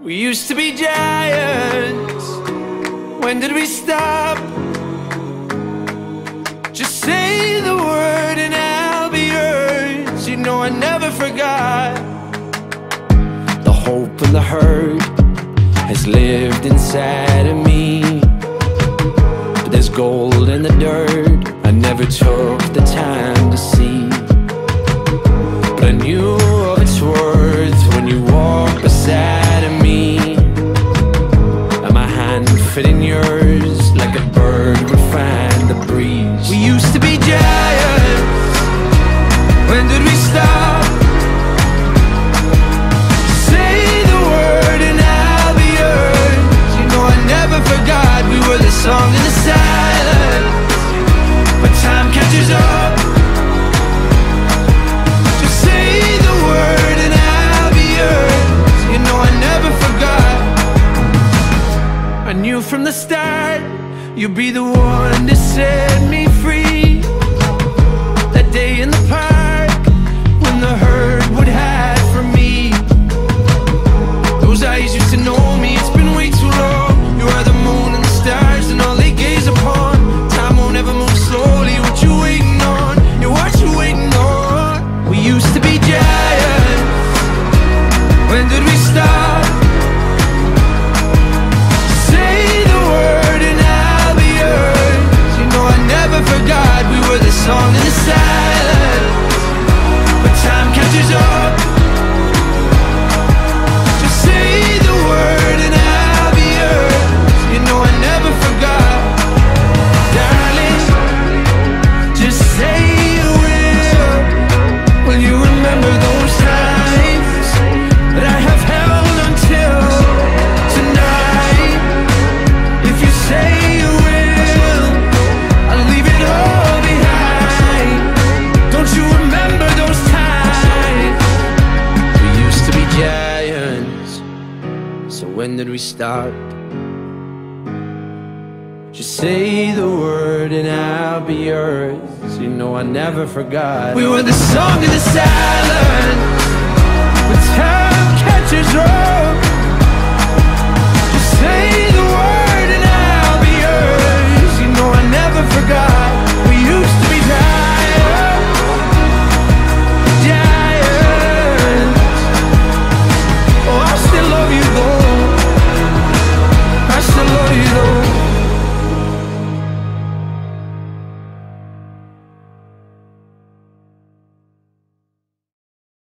We used to be giants. When did we stop? Just say the word and I'll be yours. You know I never forgot. The hope and the hurt has lived inside of me, but there's gold in the dirt I never took the time to see. But I knew of its worth when you walked beside of me, and my hand fit in yours like a bird would find the breeze. We used to be giants. When did we stop? Say the word and I'll be yours. You know I never forgot. We were the song in the silence, but time catches up. Just say the word and I'll be yours. You know I never forgot. I knew from the start you'd be the one to set me free. That day in the park when the herd would hide from me. Those eyes used to know me. It's been way too long. You are the moon and the stars and all they gaze upon. Time won't ever move slowly. What you waiting on? Yeah, what you waiting on? We used to be giants. When did we stop? Say the word and I'll be yours. You know I never forgot. We were the song in the silence, but time catches up. Just say the word and I'll be yours. You know I never forgot. Darling, just say you will. Will you remember those times that I have held until tonight? If you say you will, I'll leave it all behind. Don't you remember those times? We used to be giants. So when did we stop? Just say the word and I'll be yours. You know I never forgot. We were the song in the silence,